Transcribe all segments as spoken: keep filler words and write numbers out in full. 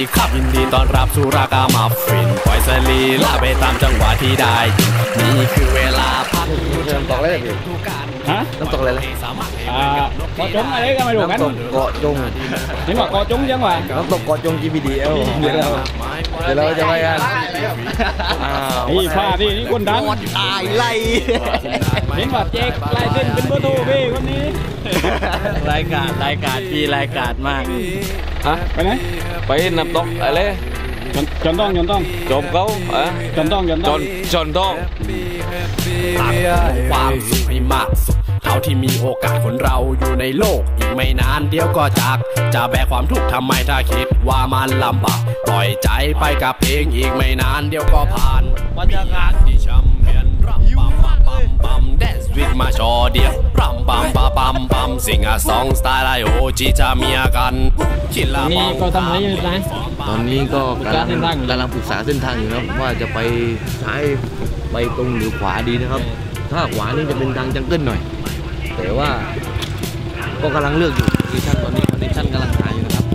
ครับยินดีต้อนรับสู่รากามาฟินปล่อยสลีลาไปตามจังหวะที่ได้นี่คือเวลาพักน้ำตกอะไรพี่ฮะน้ำตกอะไรเลยอ่าเกาะจงอะไรก็ไม่รู้กันน้ำตกเกาะจงนี่ว่าเกาะจงยังวะน้ำตกเกาะจง จี พี ดี เอล เดี๋ยวเราเดี๋ยวเราจะไปกันนี่พลาดนี่นี่คนดังตายไล่เห็นว่าเจ๊กลายเส้นเป็นเบอร์โทรพี่คนนี้รายการรายการพี่รายการมากฮะไปไหนไปน้ำตกอะไรจนจนต้องจนต้องจมเขาอ่ะจนต้องจนต้องจนต้องตักความสุขให้มากสุดเท่าที่มีโอกาสคนเราอยู่ในโลกอีกไม่นานเดี๋ยวก็จากจะแบกความทุกข์ทำไมถ้าคิดว่ามันลำบากปล่อยใจไปกับเพลงอีกไม่นานเดี๋ยวก็ผ่านบรรยากาศที่ช่ำเย็นรำปั๊มปั๊มปั๊มปั๊มแดนซ์วิดมาชอเดียวรำปั๊มปั๊มปั๊มปั๊มสิงห์สองสไตล์ไอโอจีจะเมียกันนี่ก็ทำอะไรอยู่นะตอนนี้ก็กำลังกำลังปรึกษาเส้นทางอยู่นะว่าจะไปซ้ายไปตรงหรือขวาดีนะครับถ้าขวานี่จะเป็นทางจังเกิลหน่อยแต่ว่าก็กำลังเลือกอยู่ดิชั่นตอนนี้ดิชั่นกำลังหาอยู่นะครับ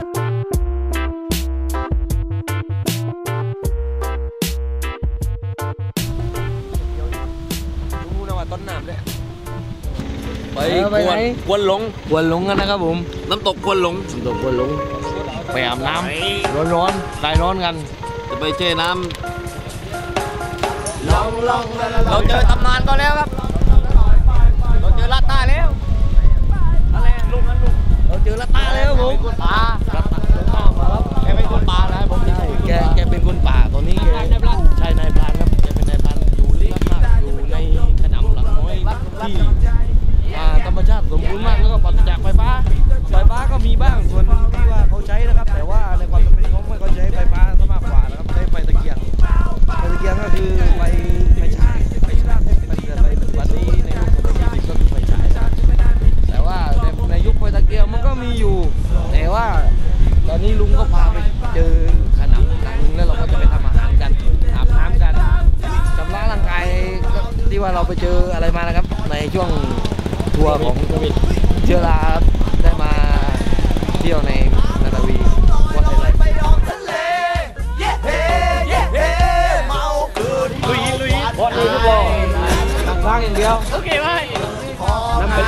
รู้นะว่าต้นน้ำเนี่ยไปกวนกวนหลงกวนหลงกันนะครับผมน้ำตกกวนหลงน้ำตกกวนหลงไปอาบน้ำร้อนๆคลายร้อนกันจะไปเช่น้ำเราเจอตำนานก็แล้วครับเราเจอลาต้าแล้วอะไรลุงนั่นลุงเราเจอลาต้าแล้วผมป่าแกเป็นคนป่านะผมใช่แกแกเป็นคนป่าตอนนี้แกใช่นายพรานครับแกเป็นนายพรานอยู่ลึกมากอยู่ในขนำหลังน้อยที่ธรรมชาติสมบูรณ์มากแล้วก็ปราศจากไฟฟ้าไฟฟ้าก็มีบ้างส่วนที่ว่าเขาใช้นะครับแต่ว่าในความจำเป็นเขาไม่เขาใช้ไฟฟ้าซะมากกว่านะครับใช้ไฟตะเกียงไฟตะเกียงก็คือไฟไฟฉายไฟฉายไฟไฟปัจจุบันนี้ในยุคของปัจจุบันก็คือไฟฉายนะแต่ว่าในในยุคไฟตะเกียงมันก็มีอยู่แต่ว่าตอนนี้ลุงก็พาไปเจอขนำหลังนึงแล้วเราก็จะไปทำอาหารกันอาบน้ำกันชำระร่างกายที่ว่าเราไปเจออะไรมานะครับในช่วงทัวร์ของเชื้อราได้มาเที่ยวในนาตาวีวัดอะไรลุยลุยบอลลุยทุกบอลตั้งร่างอย่างเดียวโอเคไหมน้ำเป็น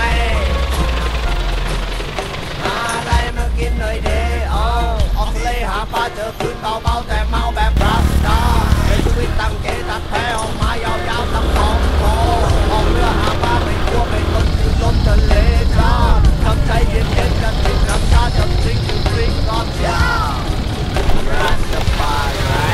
อะไรมากินหน่อยเดียวออกเลยหาปลาเจอคืนเบาๆแต่เมาแบบรักดาในชีวิตตั้งเกตัดแพ้ออกมายาวๆตั้งสองโตออกเรือหาปลาไม่กลัวไม่ทนที่ลมทะเลจ้าทำใจเย็นๆกันทิ้งน้ำชาจะทิ้งจะทิ้งก่อนยาวรักจะไปไหน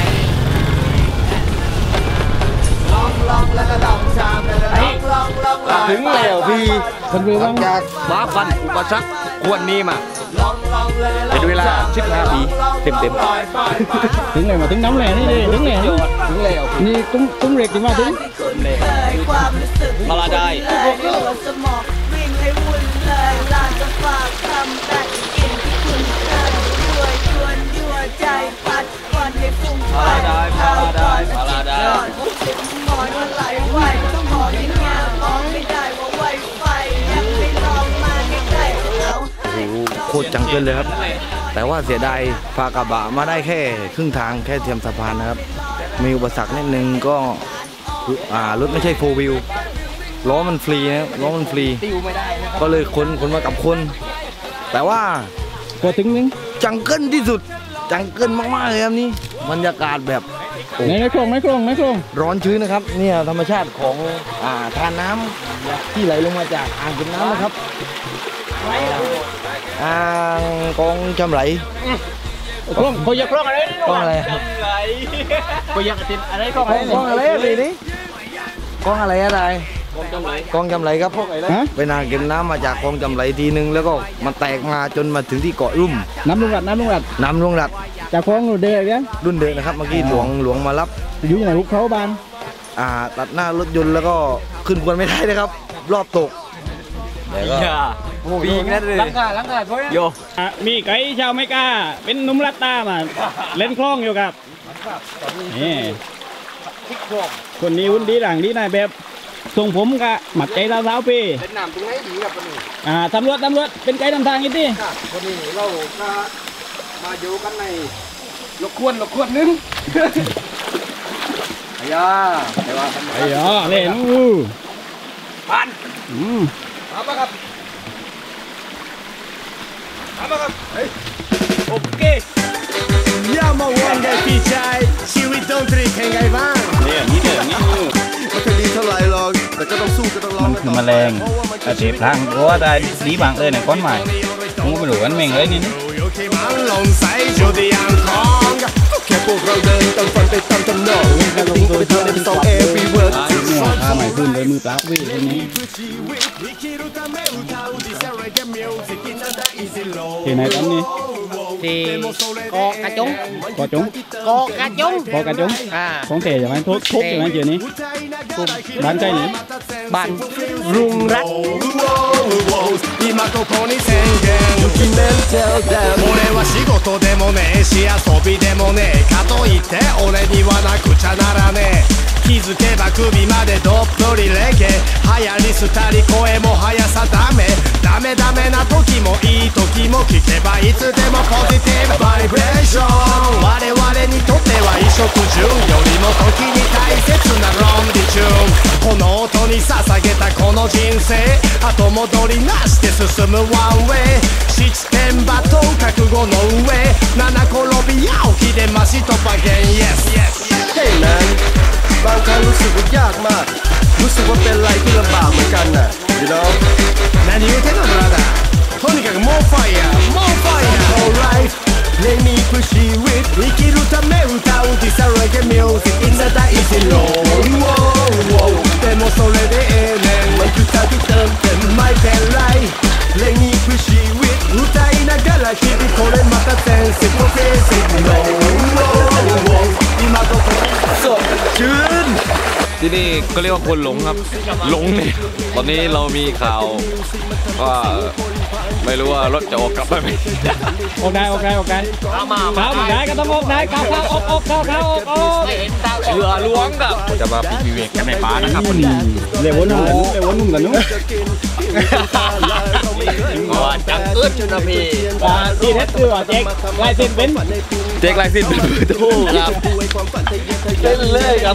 ลองลองแล้วก็ลองชามแล้วก็ลองลองลองถึงแล้วพี่คนดูต้องจากบ้าฟันอุปสรรคควรนี้มาเป็นเวลาสิบห้าปีเต็มเต็มถึงเลยมาถึงน้ำแหล่นี่ดิถึงแล้วถึงแล้วนี่ตุ้งตุ้งเรียกที่มาถึงมาลาได้วิ่งให้วุ่นเลยลานจะฝากคำแต่กินที่คุณเกินด้วยชวนยั่วใจปัดควันให้ฟุ้งไฟข้าวก้อนจะจิตยอดสิบหมอนมันไหลไหวต้องขอที่งานมองไม่ได้ว่าไหวไฟยังไม่ลองมาใกล้ๆเอาโคตรจังเกินเลยครับแต่ว่าเสียดายพากระบะมาได้แค่ครึ่งทางแค่เทียมสะพานนะครับมีอุปสรรคนิดนึงก็อ่ารถไม่ใช่โฟร์วิวล้อมันฟรีนะล้อมันฟรีก็เลยคนคนมากับคนแต่ว่าก็ถึงนึงจังเกิลที่สุดจังเกิลมากๆเลยครับนี่บรรยากาศแบบไหนไหนโครงไหนโครงไหนโครงร้อนชื้นนะครับเนี่ยธรรมชาติของอ่าทานน้ำที่ไหลลงมาจากอ่างเก็บน้ำนะครับอ่างกองจำไหลกล้องเขาอยากกล้องอะไรนี่กล้องอะไรเขาอยากติดอะไรกล้องอะไรกล้องอะไรนี่นี่กล้องอะไรอะไรกองจำไหลครับไปนาเก็บน้ำมาจากกองจำไหลทีนึงแล้วก็มันแตกมาจนมาถึงที่เกาะรุ่มน้ำลุงรัดน้ำลุงรัดน้ำลุงรัดจากคลองรุ่นเดือดเนี่ยรุ่นเดือดนะครับเมื่อกี้หลวงหลวงมารับอยู่ในลูกเขาบ้านอ่าตัดหน้ารถยนต์แล้วก็ขึ้นกวนไม่ได้นะครับรอบตกแต่ก็ปีกนั่นเลยลังกาลังกาโยมีไก่ชาวไม่กล้าเป็นนุ่มรัตตามาเล่นคล้องอยู่ครับนี่คนนี้หุ่นดีหลังดีนายแบบส่งผมกะหมัดใจสาวๆปีเป็นน้ำตรงไหนดีครับคนนี้อ่าตำรวจตำรวจเป็นไกด์นำทางอีกทีคนนี้เราก็มาอยู่กันในลกขวดลกขวดนึงไอ้ยาไอ้ว่าไอ้ยาเล่นอู้ปันอืมเอาปะครับเอาปะครับเฮ้ยโอเคย่ามาวันไงพี่ชายชีวิตต้องตรีแข่งไงบ้างเนี่ยนี่เดี๋ยวนี้มันจะดีเท่าไหร่หรอกแต่ก็ต้องสู้ก็ต้องลองมันคือแมลงแต่เจ็บทางเพราะว่าได้ดีบางเลยเนี่ยก้อนใหม่ผมก็ไม่รู้กันเมงเลยนี่นี่แค่พวกเราเดินตามฝันไปตามถนนแต่ติ้งไปทำในสองเอวีเวิร์ดเนี่ยท่าใหม่ขึ้นเลยมือปลั๊กวิ่งทีนี้ที่ไหนตอนนี้ที่กอกระจงกอจงกอกระจงกอกระจงของเต๋ใช่ไหมทุบทุบใช่ไหมเจี๋ยนี้บ้านใกล้นี้บ้านรุงรัต俺は仕事でもねえし遊びでもねえかといって俺にはなくちゃならねえ気づけば首までどっぷりレゲエ流行りすたり声も速さダメダメダメな時もいい時も聞けばいつでもポジティブバイブレーション我々にとっては衣食住よりも時に大切なロンリチューンこの音に捧げたこの人生後戻りなしで進むワンウェイ七点バトン覚悟の上七転び八起きでマシとバゲン Yes Yes Hey man บางครั้งรู้สึกว่ายากมากรู้สึกว่าเป็นอะไรที่ลำบากเหมือนกันน่ะ you know 何言うてんのブラザーとにかく more fire more fire alright เพลงนี้คือชีวิต生きるため歌う This a reggae music みんな大事ローでもそれでええねんมันคือการที่เติมเต็มไม่เป็นไรเพลงนี้คือชีวิต歌いながら日々これまた全世界フェイスロー今どこสดชื่นที่นี่ก็เรียกว่าคนหลงครับหลงเนี่ยตอนนี้เรามีข่าวว่าไม่รู้ว่ารถจะออกกลับไปไหมออกได้ออกได้ออกได้เข้ามาเข้าได้ก็ต้องออกได้เข้าเข้าออกออกเข้าเข้าออกออกเรือล้วงกับจะมาปีวิเวกกันในป่านะครับวันนี้เร็วนุ่มเร็วนุ่มกันนู้นว่าจังอึดจุนพีที่เท็ดคือว่าเจ๊กลายเส้นเป็นเจ๊กลายเส้นเป็นถูกครับเล่นเลยครับ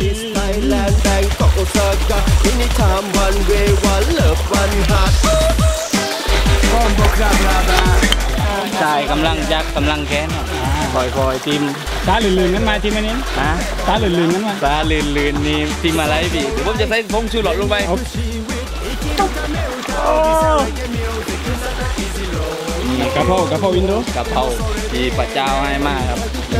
ใช่กำลังยักกำลังแค้นคอยคอยทีมตาลื่นๆนั้นมาทีมอันนี้ฮะตาลื่นๆนั้นมาตาลื่นๆนี่ทีมอะไรพี่เดี๋ยวผมจะใส่ผงชูรสลงไปนี่กระเพรากระเพราวินโดกระเพราที่พระเจ้าให้มาครับ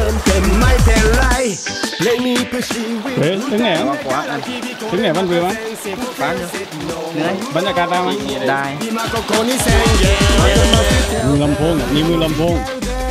เฮ้ยถึงไหนถึงไหนบ้านเบือมั้ยฟังเหนื่อยบรรยากาศได้ไหมได้มือลำโพงนี่มือลำโพง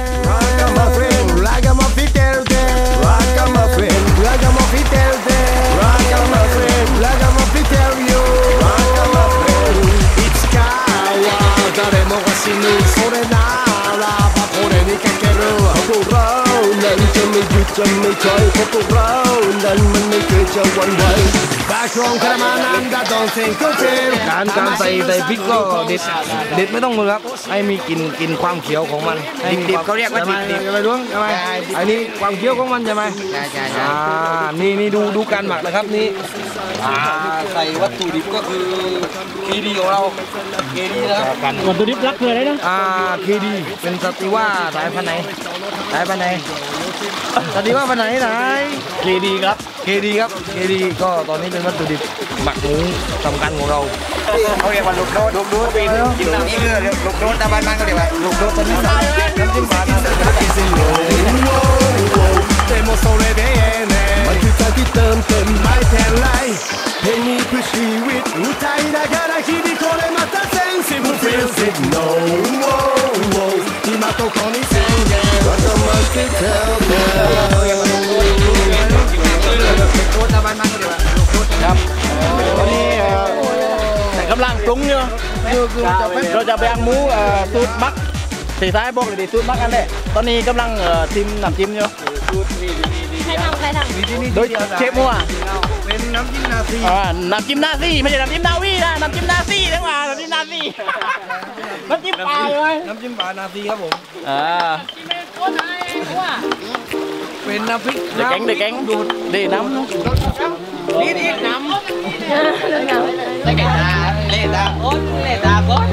死ぬそれならばこれにかけるพวกเรานั้นจะไม่หยุดจะไม่ถอยเพราะพวกเรานั้นมันไม่เคยจะหวั่นไหวบาครองคารามานันดาดอนเซนก็เจอการการใส่ใส่พริกก็เด็ดเด็ดไม่ต้องมือครับให้มีกลิ่นกลิ่นความเขียวของมันดิบๆเขาเรียกว่าดิบดิบใช่ไหมลุงใช่ไหมอันนี้ความเขียวของมันใช่ไหมใช่ใช่อ่านี่นี่ดูดูการหมักนะครับนี่ใส่วัตถุดิบก็คือคีดีของเราคีดีนะครับวัตถุดิบรักคืออะไรนะอ่าคีดีเป็นสติว่าสายพันธุ์ไหนสายพันธุ์ไหนสติว่าพันธุ์ไหนไหนคีดีครับคีดีครับคีดีก็ตอนนี้เป็นวัตถุดิบหมักหมูสำคัญของเราเขาเรียกว่าลูกโดดลูกโดดเป็นกินน้ำนี่คือลูกโดดตะวันมันก็เรียกว่าลูกโดดตอนนี้น้ำจิ้มปลาでもそれでええねんまきたきเติมเต็มไม่แทนไรเพลงนี้คือชีวิต歌いながら日々これまたセンシブル feels it no 今ここに宣言わがままで tell them ครับตอนนี้แต่กำลังปรุงอยู่เราจะไปย่างหมูสูตรมักสีท้ายบอกเลยดิสูตรมักกันแหละตอนนี้กำลังทิมน้ำจิ้มอยู่ใครทำใครทำโดยเชฟมัวเป็นน้ำจิ้มนาซีอ่าน้ำจิ้มนาซีไม่ใช่น้ำจิ้มนาวีนะน้ำจิ้มนาซีทั้งว่าน้ำจิ้มนาซีน้ำจิ้มปลาเลยน้ำจิ้มปลานาซีครับผมอ่าเป็นน้ำพริกเด็กแก๊งเด็กแก๊งดูดีน้ำนี่นี่น้ำเด็กแก๊งเล่ตาโอ๊ตเล่ตาก้อน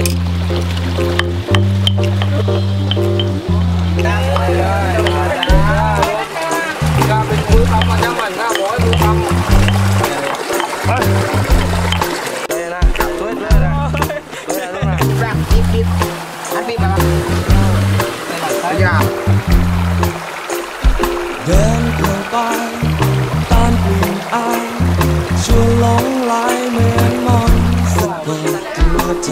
การเป็นมือทำมาจังหวัดหน้าบ่อยมือทำเลยนะช่วยเลยนะช่วยเลยนะแบบนิดนิดอันนี้มาอยากเดินเข้าไปตามกลิ่นอายชวนหลงไหลเหมือนมนต์สะกดตัวใจ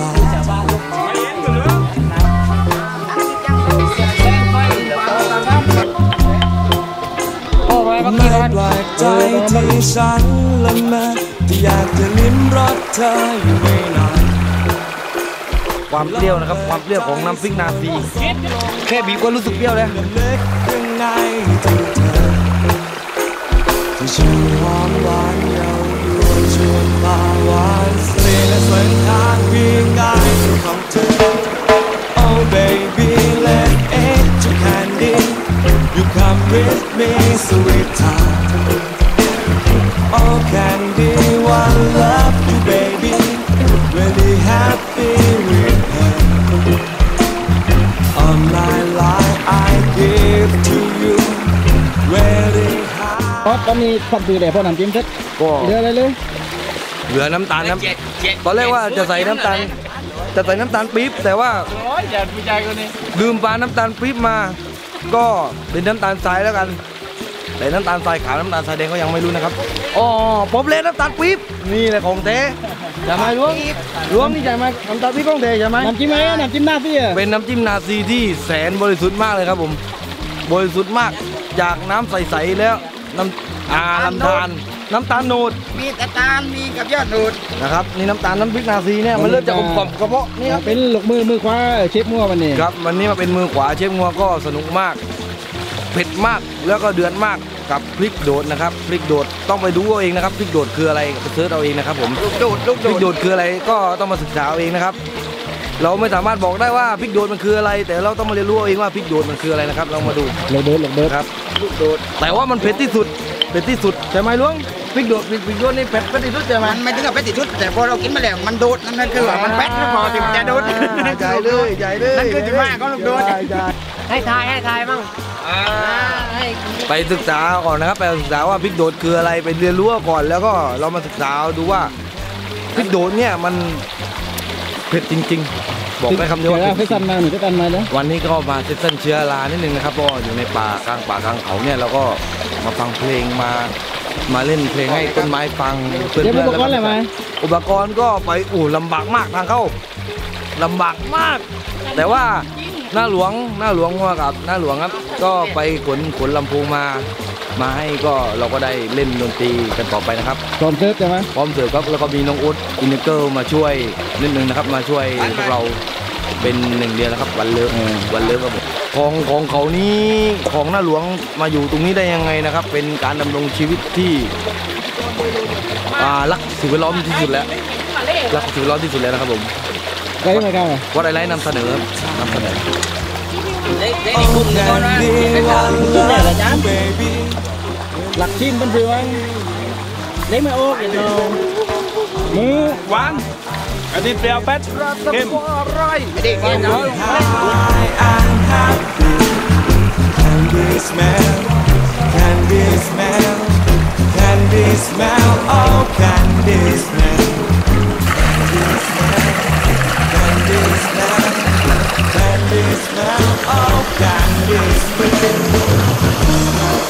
ไม่แปลกใจที่ฉันละเมอที่อยากจะลิ้มรสเธออยู่ไม่นานความเปรี้ยวนะครับความเปรี้ยวของน้ำพริกนาซีแค่บีบก็รู้สึกเปรี้ยวแล้วเล็กยังไงที่เธอที่ชื่อหอมหวานเยาว์ยวนชวนตาหวานเสน่ห์และสวยงามเพียงกายของเธอ Oh baby let it to candy you come with me sweet time Oh candy one love you baby really happy with her All my life I give to you very high เพราะตอนนี้ความตื่นแต่พอน้ำจิ้มเสร็จก็เหลืออะไรเลยเหลือน้ำตาลน้ำตอนแรกว่าจะใส่น้ำตาลจะใส่น้ำตาลปี๊บแต่ว่าลืมปลาน้ำตาลปี๊บมาก็เป็นน้ำตาลทรายแล้วกันแต่น้ำตาลทรายขาวน้ำตาลทรายแดงก็ยังไม่รู้นะครับอ๋อผมเล่นน้ำตาลปี๊บนี่แหละของแท้ใช่ไหมล้วงล้วงนี่ใช่ไหมน้ำตาลปี๊บของแท้ใช่ไหมน้ำจิ้มอะไรน้ำจิ้มหน้าพี่อะเป็นน้ำจิ้มนาซีที่แสนบริสุทธิ์มากเลยครับผมบริสุทธิ์มากจากน้ำใสๆแล้วน้ำอ่าลำธารน้ำตาลโนดมีตาตาลมีกับยอดดูดนะครับนี่น้ำตาลน้ำพริกนาซีเนี่ยมันเริ่มจากกลมๆกระเพาะนี่ครับเป็นลูกมือมือขวาเชฟมั่ววันนี้ครับวันนี้มาเป็นมือขวาเชฟงัวก็สนุกมากเผ็ดมากแล้วก็เดือดมากกับพริกโดดนะครับพริกโดดต้องไปดูเอาเองนะครับพริกโดดคืออะไรไปเสิร์ชเอาเองนะครับผมลูกโดดลูกโดดพริกโดดคืออะไรก็ต้องมาศึกษาเอาเองนะครับเราไม่สามารถบอกได้ว่าพริกโดดมันคืออะไร แต่เราต้องมาเรียนรู้เอาเองว่าพริกโดดมันคืออะไรนะครับเรามาดูลูกเดินลูกเดินครับลูกโดดแต่ว่ามันเผ็ดที่สุดเผ็ดที่สุดใช่ไหมล้วงพริกโดดพริกพริกโดดนี่เผ็ดเผ็ดที่สุดใช่ไหมมันไม่ถึงกับเป็ดติดชุดแต่พอเรากินมาแล้วมันดูดนั่นคือว่ามันแป๊ดแล้วพอถึงจะดูดใหญ่เลยใหญ่เลยนั่นคือที่มาก็ลูกโดดให้ทายให้ทายมั่งให้ไปศึกษาก่อนนะครับไปศึกษาว่าพริกโดดคืออะไรไปเรียนรู้ก่อนแล้วก็เรามาศึกษาดูว่าพริกโดดเนี่ยมันเผ็ดจริงๆบอกได้คำเดียวว่าเดี๋ยวเผ็ไปดสั่นมาหนูจะกันมาเนาะวันนี้ก็มาเซสชั่นเชื้อรานิดนึงนะครับเพราะว่าอยู่ในป่ากลางป่ากลางเขาเนี่ยเราก็มาฟังเพลงมามาเล่นเพลงให้ต้นไม้ฟังเพื่อนเดี๋ยวๆอุปกรณ์อะไรมาอุปกรณ์ก็ไปอู้ลำบากมากทางเข้าลำบากมาก แต่ว่าหน้าหลวงหน้าหลวงว่ากับหน้าหลวงครับก็ไปขนขนลำโพงมามาให้ก็เราก็ได้เล่นดนตรีกันต่อไปนะครับพร้อมเซิร์ฟใช่ไหมพร้อมเสิร์ฟครับแล้วก็มีน้องอุ๊ดอินเนอร์เกิลมาช่วยนิดนึงนะครับมาช่วยพวกเราเป็นหนึ่งเดียวนะครับวันเลิฟวันเลิฟครับผมของของเขานี้ของหน้าหลวงมาอยู่ตรงนี้ได้ยังไงนะครับ เป็นการดำรงชีวิตที่อ่ารักสิ่งแวดล้อมที่สุดแล้วรักสิ่งแวดล้อมที่สุดแล้วนะครับผมใครมากันอ่ะวัดไอไลท์นำเสนอครับนำเสนอ Oh candy one love baby หลักชิมเป็นเพื่อนเล็กไม่โอ๊กเดี๋ยวมือหวานอันนี้เปรี้ยวแป๊ดเข้ม high and happy candy smell candy smell candy smell oh candy smell candy smell candy smell oh candy smell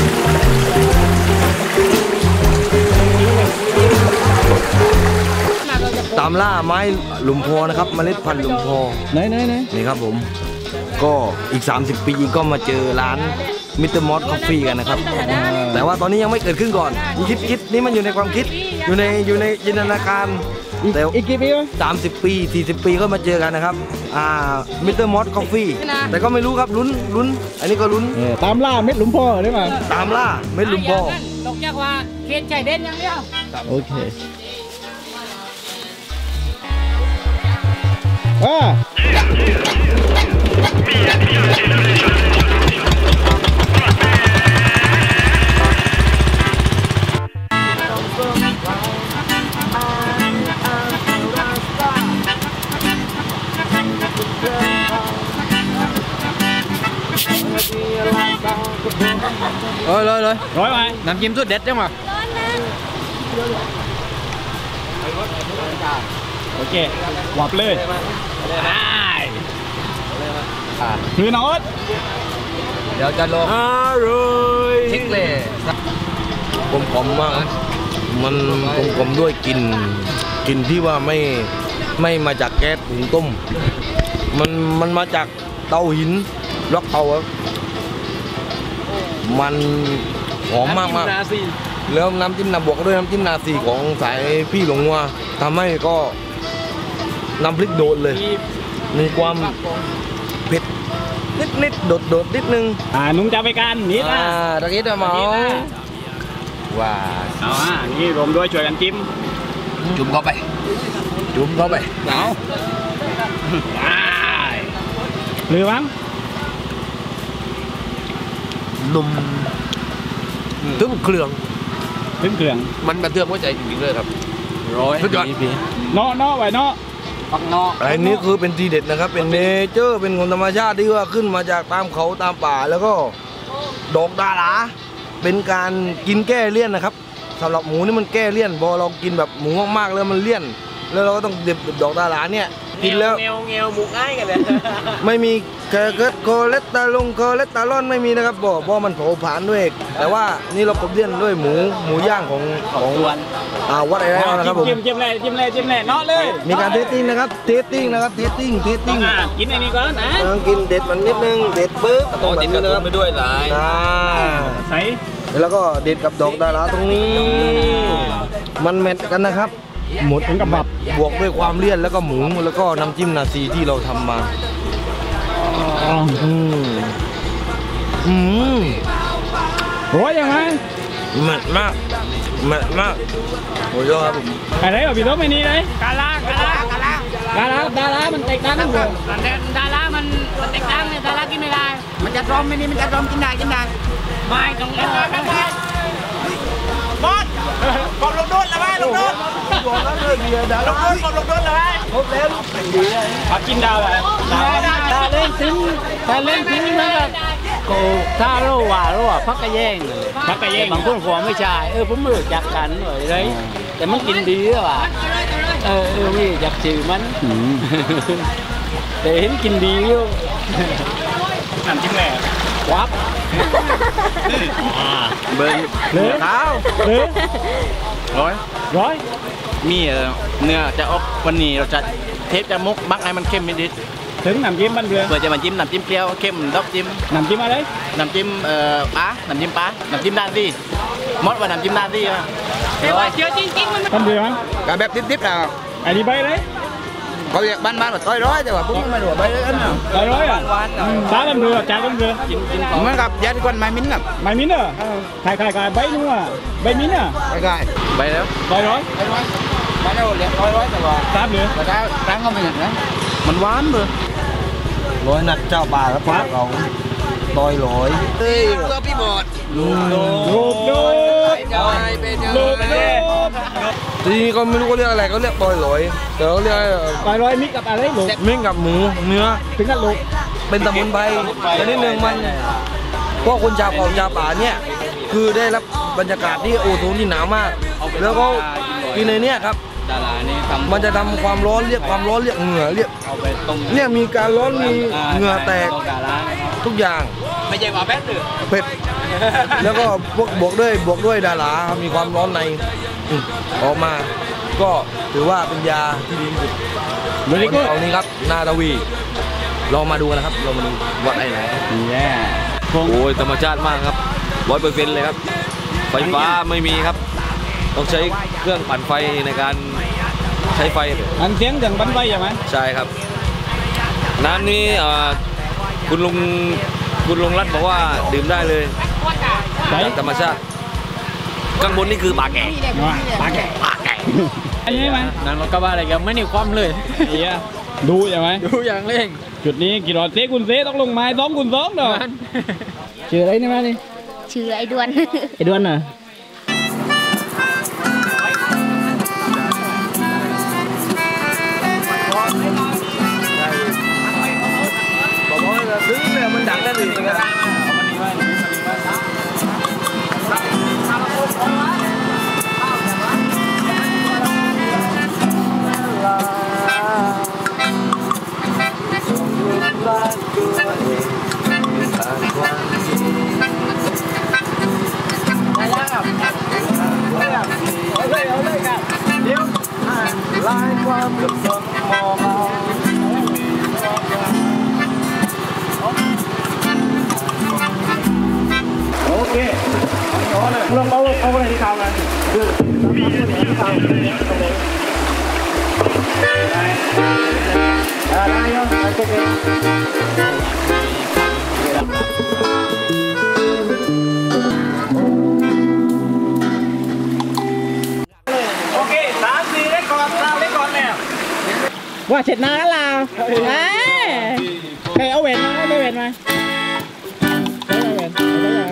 ตามล่าไม้หลุมพอนะครับเมล็ดพันธุ์หลุมพอไหนไหนไหนนี่ครับผมก็อีกสามสิบปีก็มาเจอร้านมิสเตอร์มอสคอฟฟี่กันนะครับแต่ว่าตอนนี้ยังไม่เกิดขึ้นก่อนคิดคิดนี่มันอยู่ในความคิดอยู่ในอยู่ในจินตนาการแต่อีกกี่ปีวะสามสิบปีสี่สิบปีก็มาเจอกันนะครับอ่ามิสเตอร์มอสคอฟฟี่แต่ก็ไม่รู้ครับลุ้นลุ้นอันนี้ก็ลุ้นเออตามล่าเม็ดหลุมพ่อได้ไหมตามล่าเม็ดหลุมพอตกจากว่าเขตชายแดนอย่างเดียวโอเคอ่าเลยร้อยไหมน้ำจิ้มสุดเด็ดจังวะโอเคหวับเลยได้คือน้องเดี๋ยวจะลงอร่อยทิกเลยกลมกลมมากมันกลมกลมด้วยกลิ่นกลิ่นที่ว่าไม่ไม่มาจากแก๊สหุงต้มมันมันมาจากเตาหินล็อกเตาครับมันหอมมากมากแล้วน้ำจิ้มนาบวกด้วยน้ำจิ้มนาซีของสายพี่หลงวัวทำให้ก็น้ำพริกโดดเลย มีความเผ็ดนิดนิดโดดโดดนิดนึงอ่านุ่งจะไปกันนิดอ่านะตะกี้จะเมาว่าเอาอ่ะนี่รวมด้วยช่วยกันจิ้มจุ่มเข้าไป จุ่มเข้าไปเอาได้หรือมั้งนุ่มตึ้งเครื่องถึงเครื่องมันกระเทือนหัวใจจริงๆเลยครับร้อยสุดยอดเนาะเนาะไว้เนาะปักนอกอันนี้คือเป็นทีเด็ดนะครับ เป็นเนเจอร์เป็นของธรรมชาติที่ว่าขึ้นมาจากตามเขาตามป่าแล้วก็ดอกดาราเป็นการกินแก้เลี่ยนนะครับสำหรับหมูนี่มันแก้เลี่ยนพอเรากินแบบหมูมากๆแล้วมันเลี่ยน แล้วเราก็ต้องเด็ดดอกดาราเนี่ยกินแล้วเงียวเงียวหมูง่ายกันเลยไม่มีแคเกิดโคเลสเตอรอลโคเลสเตอรอลไม่มีนะครับบอกเพราะมันเผาผลาญด้วย แต่ว่านี่เรากบเลี่ยนด้วยหมูหมูย่างของของอ่าวัดอะไรนะครับผมจิ้มจิ้มเลยจิ้มเลยจิ้มเลยเนาะเลยมีการเทสติ้งนะครับเทสติ้งนะครับเทสติ้งเทสติ้งอ่ะกินไอ้นี่ก่อนนะต้องกินเด็ดมันนิดนึงเด็ดปึ๊บโอ้ติดกระตุ้นไปด้วยหลายอ่าใส่แล้วก็เด็ดกับดอกดาราตรงนี้ มันแมทกันนะครับ หมดถึงกับแบบบวกด้วยความเลี่ยนแล้วก็หมูแล้วก็น้ำจิ้มนาซีที่เราทำมาอืมอืมร้อยยังไงแมทมากแมทมากโอ้ยครับผมอะไรแบบพี่ต้มไอ้นี่เลยกาลากาลากาลาดาราดารามันแตกต่างกันเลยดารามันมันแตกต่างเนี่ยดารากินไม่ได้ มันจะร้อมไม่นี่มันจะร้อมกินได้กินได้ไม่ต้องกินได้ไม่ได้บอสบอกลงโดนแล้วไหมลงโดนลงโดนบอกลงโดนแล้วไหมครบแล้วลูกเป็นดีเลยผักกินดาวเลยดาวดาวเล่นทิ้งแต่เล่นทิ้งมันก็กูถ้ารู้ว่ารู้ว่าพักกระแยงพักกระแยงบางคนขอไม่ใช่เออผมไม่รู้จักกันเลยเลยแต่มันกินดีหรอวะเออเออนี่อยากจืดมันแต่เห็นกินดีอยู่น้ำจิ้มแหลกวับเบิ้งเนื้อขาวเนื้อร้อยร้อยมีเนื้อจะออกวันนี้เราจะเทปจะมุกมักให้มันเข้มนิดถึงน้ำจิ้มบ้านเรือเพื่อจะมาจิ้มน้ำจิ้มเปรี้ยวเข้มดอกจิ้มน้ำจิ้มอะไรน้ำจิ้มเอ่อปลาน้ำจิ้มปลาน้ำจิ้มด้านที่มดว่าน้ำจิ้มด้านที่อ่ะเดี๋ยวเชื่อจริงๆมันบ้านเรือมั้งกับแบบดิบๆอ่ะอันนี้ใบเลยเขาเรียกบ้านๆแบบต้อยร้อยแต่ว่าผมไม่รู้ว่าใบเลยอันน่ะใบร้อยอ่ะจ้าบ้านเรือจ้าบ้านเรือกินกินเหมือนกับยาที่คนไม้มิ้นท์กับใบมิ้นเหรอขายขายขายใบนัวใบมิ้นอ่ะใกล้ๆใบแล้วใบร้อยใบร้อยใบแล้วเรียกร้อยร้อยแต่ว่าทราบหรือแต่ได้ร้านก็ไม่เห็นนะมันหวานเลยร้อยนัดเจ้าป่าครับเราดอยร้อยเฮ้ยเพื่อพี่บอดลูกโดลูกดูดเป็นยังลูกไงดูดทีนี้ก็ไม่รู้เขาเรียกอะไรเขาเรียกดอยร้อยแต่เขาเรียกใบร้อยมิกกับอะไรลูกเม่งกับหมูเนื้อถึงกับลูกเป็นสมุนไพรแต่นิดนึงมันพวกคนชาวเขาชาวป่าเนี่ยคือได้รับบรรยากาศที่โอโซนที่หนาวมาก แล้วก็กินในเนี้ยครับดารานี่ทำมันจะทำความร้อนเรียกความร้อนเรียกเหงื่อเรียกเอาไปต้มเนี่ยมีการร้อนมีเหงื่อแตกดาราทุกอย่างไม่ใช่ว่าแป๊ดหรือเผ็ดแล้วก็บวกบวกด้วยบวกด้วยดาราครับมีความร้อนในอืมออกมา ก็ถือว่าเป็นยาที่ดีที่สุดบริโภคเอานี้ครับนาดาวีลองมาดูกันนะครับลองมาดูวัดไอ้ไหนแย่โอ้ยธรรมชาติมากครับร้อยเปอร์เซ็นต์เลยครับไฟฟ้าไม่มีครับต้องใช้เครื่องปั่นไฟในการใช้ไฟอันเสียงถึงบันไฟใช่ไหมใช่ครับน้ำนี้เอ่อคุณลุงคุณลุงรัฐบอกว่าดื่มได้เลยใช่จากธรรมชาติข้างบนนี่คือปากแก่ปากแก่ปากแก่อันนี้ไหมนั่นเราก็ว่าอะไรกันไม่มีความเลยเอียดูใช่ไหมดูอย่างเร่งจุดนี้กี่รอดเซกุนเซต้องลงไม้สองกุนสองเด้อชื่ออะไรนี่มานี่ชื่อไอ้ดวนไอ้ดวนน่ะบอกว่าซื้อเนี่ยมันดังได้ดีนะครับกับสมมองโอเคลองเอาเอาอะไรที่ทำกันคือที่ทำได้ได้ยังโอเคโอเคสามสี่ได้ก่อนเราได้ก่อนแล้วว่าเสร็จนานแล้วเราเฮ้ยใครเอาเวนมาได้เวนมาได้เวนได้ยัง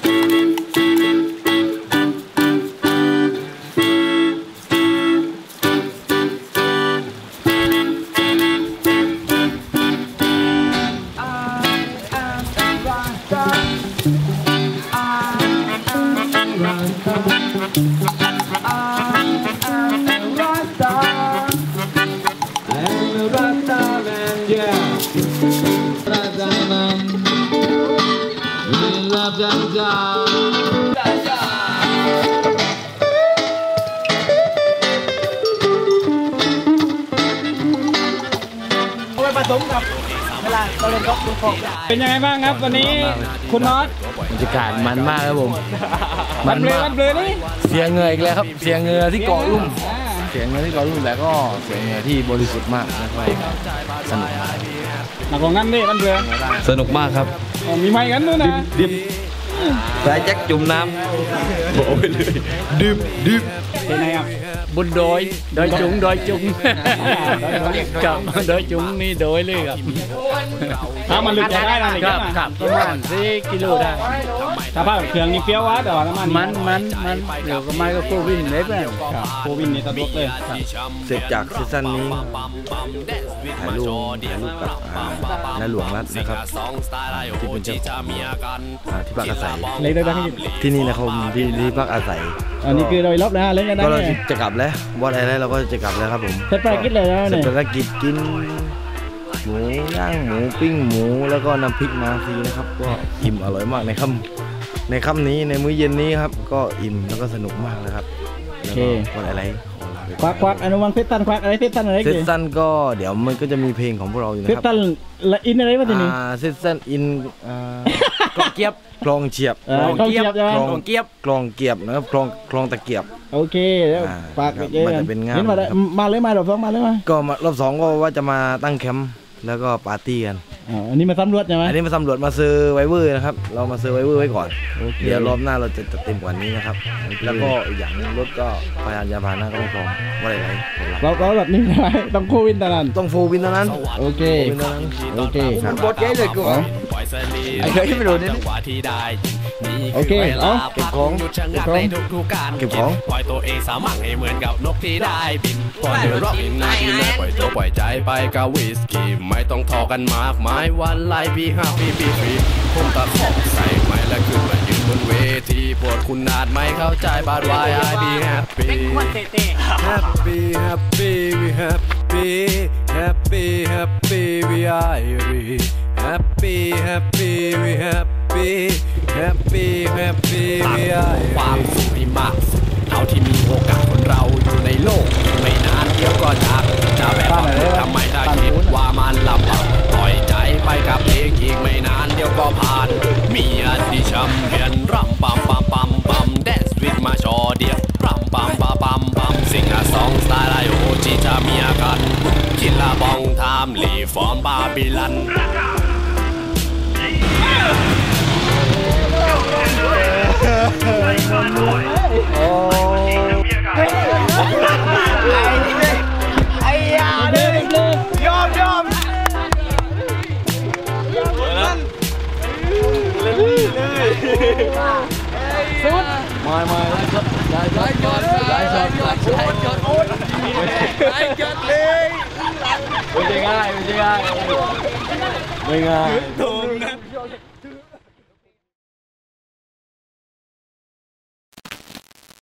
เป็นยังไงบ้างครับวันนี้คุณน็อตบรรยากาศมันมากครับผมมันมากมันเบลอนี่เสียเงยอีกแล้วครับเสียเงยที่เกาะลุ่มเสียเงยที่เกาะลุ่มแต่ก็เสียเงยที่บริสุทธิ์มากนะครับสนุกมากหนักกว่างั้นนี่มันเบลอสนุกมากครับมีไม้กันด้วยนะดิบสายแจ็คจุ่มน้ำโอ้ยเลยดิบดิบเป็นไงครับบนโดยโดยจุงโดยจุงกับโดยจุงนี่โดยเลยครับถ้ามันลึกจะได้อะไรครับครับประมาณสี่กิโลได้ถ้าผ้าเครื่องนี่เปรี้ยววะแต่ว่าน้ำมันมันมันมันเดี๋ยวก็ไม่ก็โควินเลยไปโควินนี่ตลกเลยเสร็จจากซีซั่นนี้ถ่ายรูปถ่ายรูปกับนายหลวงรัฐนะครับที่เป็นเจ้าที่พักอาศัยที่นี่นะครับที่ที่พักอาศัยอันนี้คือเราลบแล้วเล่นกันได้ก็เราจะกลับแล้ววันอะไรเราก็จะกลับแล้วครับผมเสร็จภารกิจเลยนะเนี่ยเสร็จภารกิจกินหมูย่างหมูปิ้งหมูแล้วก็น้ำพริกมาฟรีนะครับก็อิ่มอร่อยมากในค่ำในค่ำนี้ในมื้อเย็นนี้ครับก็อิ่มแล้วก็สนุกมากเลยครับโอเควันอะไรควักควักอนุวังเซตตันควักอะไรเซตตันอะไรเซตตันก็เดี๋ยวมันก็จะมีเพลงของพวกเราอยู่นะครับเซตตันละอินอะไรวะทีนี้เซตตันอินกลองเกียบกลองเฉียบกลองเกียบกลองเกียบกลองเกียบนะครับกลองกลองตะเกียบโอเคแล้วฝากเยอะมันจะเป็นงานมาเลยมารอบสองมาเลยมาก็รอบสองก็ว่าจะมาตั้งแคมป์แล้วก็ปาร์ตี้กันอันนี้มาสำรวจใช่ไหมอันนี้มาสำรวจมาซื้อไวเวอร์นะครับเรามาซื้อไวเวอร์ไว้ก่อนเดี๋ยวรอบหน้าเราจะเต็มกว่านี้นะครับแล้วก็อีกอย่างนึงรถก็พยานยาพาหน้าก็ไม่พอว่าอะไรเราเราแบบนี้ไม่ต้องโควินตอนนั้นต้องโฟวินตอนนั้นโอเคโอเคครับบอสเยอะเลยกูไอ้เฮ้ยไม่รู้นี่โอเคเอาเก็บของเก็บของเก็บของปล่อยตัวเองสามัคให้เหมือนกับนกที่ได้บินปล่อยรอบบินนาทีแรกปล่อยตัวปล่อยใจไปกับวิสกี้ไม่ต้องทอกันมากมายวันไล่พี่ห้าพี่พี่พี่ผมตะขอใส่ไม้และขึ้นมายืนบนเวทีปวดคุณนาดไม่เข้าใจบาดวายไอพีแฮปปี้แฮปปี้แฮปปี้วีแฮปปี้แฮปปี้แฮปปี้วีไอรีแฮปปี้แฮปปี้วีแฮปปี้แฮปปี้แฮปปี้วีไอความสุขให้มากสุดเท่าที่มีโอกาสคนเราอยู่ในโลกไม่นานเดียวก็จากจะแบบทำไมถ้าคิดว่ามันลำบากปล่อยใจไปกับเพลงอีกไม่นานเดียวก็ผ่านมีอันที่ช้ำเพียนรำปั๊มปั๊มปั๊มปั๊มแดนซ์วิดมาชอเดียวรำปั๊มปั๊มปั๊มปั๊มซิงอะซองสไตล์ไอโอจีจะมีอาการกินละบองทามลีฟอร์มบาบิลันโอ้ไอ้ยาเลยยอมยอมสุดมามาได้ได้จอดได้จอดได้จอดจอดโอ้ยได้จอดเลยไม่ใช่ง่ายไม่ใช่ง่ายไม่ง่าย